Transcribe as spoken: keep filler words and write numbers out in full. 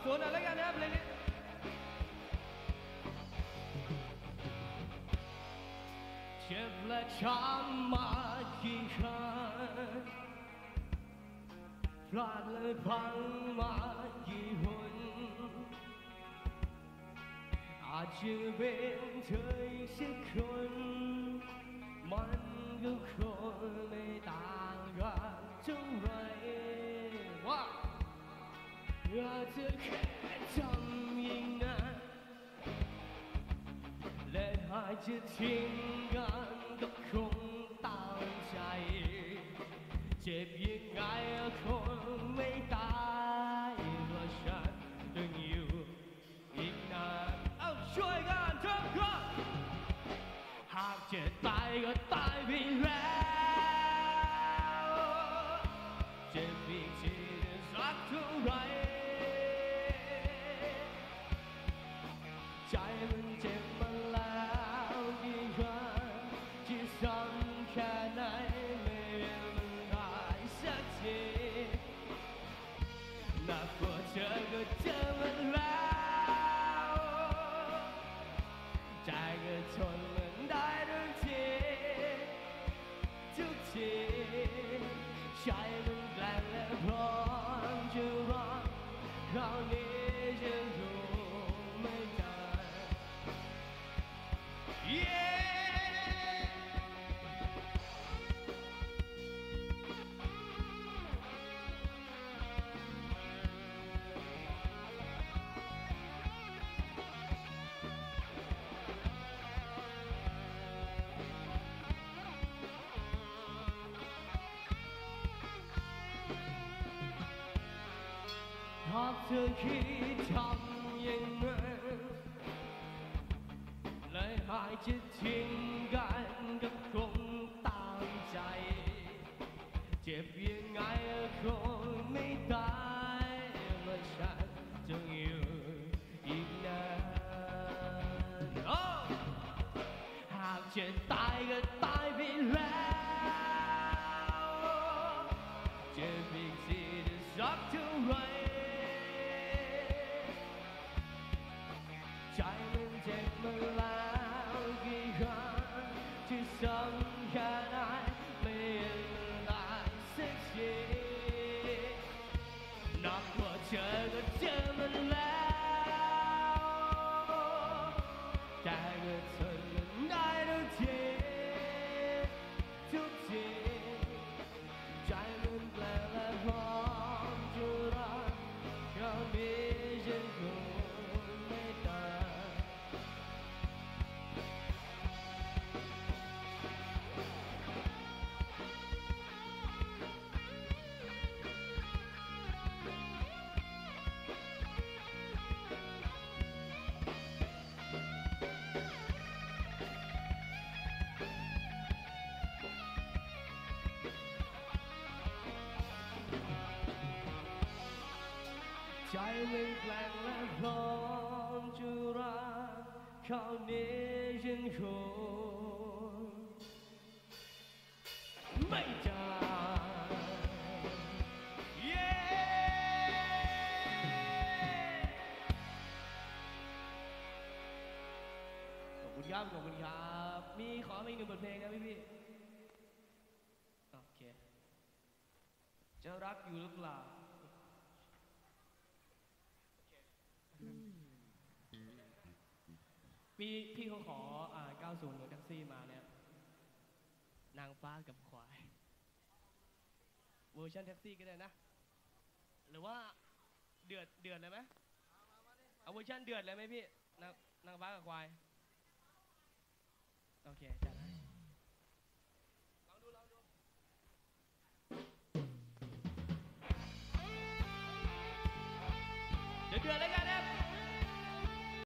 สวนหน่อยแล้วกันนะครับเพลงนี้เจ็บและช้ำมากี่ครั้งพลาดและพังมากี่หนอาจจะเป็นเธอสักคนมันก็คงไม่ต่างกันเท่าไรว่าอาจจะแค่ทำอย่างนั้นและหากจะทิ้งกันก็คงตั้งใจเจ็บยังไงก็คงไม่ตายเพราะฉันต้องอยู่อีกนานเอาช่วยกันทุกคนหากจะตายก็ตายไปแล้วเจ็บอีกทีจะสักเท่าไรใจมันเจ็บมาแล้วกี่ครั้งที่ซ้ำแค่ไหนไม่มันได้สักทีนับว่าเธอก็เจอมันแล้วใจก็ทนมันได้ทุกทีทุกทีใจมันแกล้งและพร้อมจะรักคราวนี้จะรู้ไม่ได้Yeah หากเธอคิดทำอย่างนั้นและหากจะทิ้งกันก็คงตั้งใจเจ็บยังไงก็คงไม่ตายและฉันจะอยู่อีกนานหากจะตายก็ตายไปแล้วเจ็บอีกทีจะสักเท่าไรใจมันเจ็บมาแล้วกี่ครั้งที่ซ้ำแค่ไหนไม่ได้สักทีนับว่าเธอก็เจอมันแล้วแต่ก็ทนมันได้ทุกทีทุกทีใจมันแปลงและพร้อมจะรักคราวนี้ฉันคงใจมันแกล้งและพร้อมจะรักคราวนี้ฉันคงไม่ได้เย้ขอบคุณครับขอบคุณครับมีขออีกหนึ่งบทเพลงนะพี่พี่โอเคจะรักอยู่หรือเปล่าพี่พี่เขาขออ่าเก้าสิบของแท็กซี่มาเนี่ยนางฟ้ากับควายเวอร์ชันแท็กซี่ก็ได้นะหรือว่าเดือดเดือดเลยไหมเอาเวอร์ชันเดือดเลยไหมพี่นางนางฟ้ากับควายโอเคจัดให้